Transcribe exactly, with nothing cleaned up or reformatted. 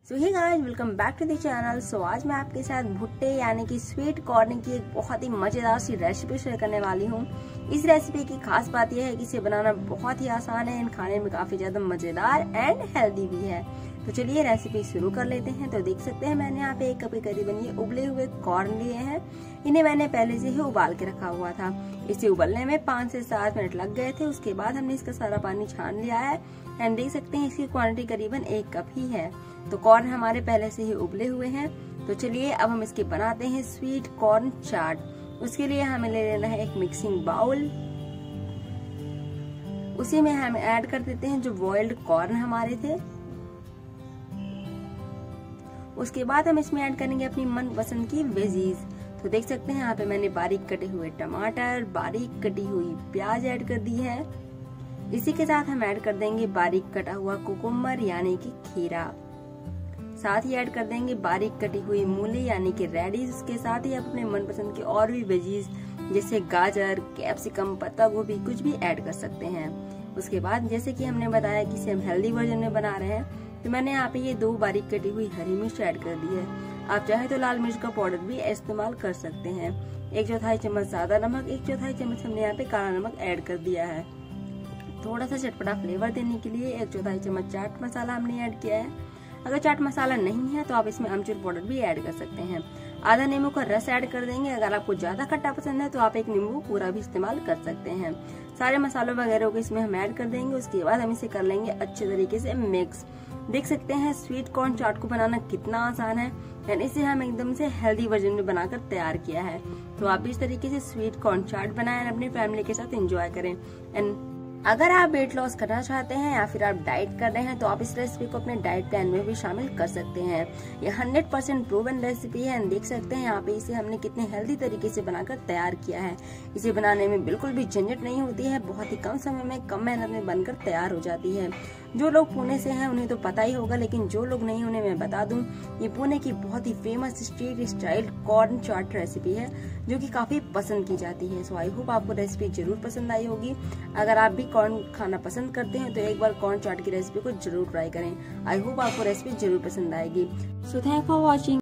So hey guys, welcome back to the channel. So आज मैं आपके साथ भुट्टे यानी कि स्वीट कॉर्न की एक बहुत ही मजेदार सी रेसिपी शेयर करने वाली हूँ। इस रेसिपी की खास बात यह है कि इसे बनाना बहुत ही आसान है एंड खाने में काफी ज्यादा मजेदार एंड हेल्दी भी है। तो चलिए रेसिपी शुरू कर लेते हैं। तो देख सकते हैं मैंने यहाँ पे एक कप के करीबन ये उबले हुए कॉर्न लिए हैं। इन्हें मैंने पहले से ही उबाल के रखा हुआ था। इसे उबलने में पाँच से सात मिनट लग गए थे। उसके बाद हमने इसका सारा पानी छान लिया है एंड देख सकते हैं इसकी क्वांटिटी करीबन एक कप ही है। तो कॉर्न हमारे पहले से ही उबले हुए हैं। तो चलिए अब हम इसके बनाते हैं स्वीट कॉर्न चाट। उसके लिए हमें ले लेना है एक मिक्सिंग बाउल। उसी में हम ऐड कर देते हैं जो बॉइल्ड कॉर्न हमारे थे। उसके बाद हम इसमें ऐड करेंगे अपनी मनपसंद की वेजीज। तो देख सकते हैं यहाँ पे मैंने बारीक कटे हुए टमाटर, बारीक कटी हुई प्याज ऐड कर दी है। इसी के साथ हम ऐड कर देंगे बारीक कटा हुआ कुकुम्बर यानी कि खीरा। साथ ही ऐड कर देंगे बारीक कटी हुई मूली यानी कि रेडिश। इसके साथ ही आप अपने मनपसंद की और भी वेजीज जैसे गाजर, कैप्सिकम, पत्ता गोभी कुछ भी ऐड कर सकते हैं। उसके बाद जैसे कि हमने बताया कि इसे हम हेल्दी वर्जन में बना रहे हैं, तो मैंने यहाँ पे ये दो बारीक कटी हुई हरी मिर्च ऐड कर दी है। आप चाहे तो लाल मिर्च का पाउडर भी इस्तेमाल कर सकते हैं। एक चौथाई चम्मच ज्यादा नमक, एक चौथाई चम्मच हमने यहाँ पे काला नमक ऐड कर दिया है। थोड़ा सा चटपटा फ्लेवर देने के लिए एक चौथाई चम्मच चाट मसाला हमने ऐड किया है। अगर चाट मसाला नहीं है तो आप इसमें अमचूर पाउडर भी ऐड कर सकते हैं। आधा नींबू का रस ऐड कर देंगे। अगर आपको ज्यादा खट्टा पसंद है तो आप एक नींबू पूरा भी इस्तेमाल कर सकते हैं। सारे मसालों वगैरह को इसमें हम ऐड कर देंगे। उसके बाद हम इसे कर लेंगे अच्छे तरीके से मिक्स। देख सकते हैं स्वीट कॉर्न चाट को बनाना कितना आसान है एंड इसे हम एकदम से हेल्दी वर्जन में बनाकर तैयार किया है। तो आप इस तरीके से स्वीट कॉर्न चाट बनाएं और अपनी फैमिली के साथ एंजॉय करें। एंड अगर आप वेट लॉस करना चाहते हैं या फिर आप डाइट कर रहे हैं तो आप इस रेसिपी को अपने डाइट प्लान में भी शामिल कर सकते हैं। ये हंड्रेड परसेंट प्रूवन रेसिपी है एंड देख सकते हैं यहाँ पे इसे हमने कितने हेल्दी तरीके से बनाकर तैयार किया है। इसे बनाने में बिल्कुल भी झंझट नहीं होती है। बहुत ही कम समय में, कम मेहनत में बनकर तैयार हो जाती है। जो लोग पुणे से हैं उन्हें तो पता ही होगा, लेकिन जो लोग नहीं उन्हें मैं बता दूं, ये पुणे की बहुत ही famous street style corn chaat recipe है जो कि काफी पसंद की जाती है। सो आई होप आपको रेसिपी जरूर पसंद आई होगी। अगर आप भी कॉर्न खाना पसंद करते हैं तो एक बार कॉर्न चाट की रेसिपी को जरूर ट्राई करें। आई होप आपको रेसिपी जरूर पसंद आएगी। So thank for watching.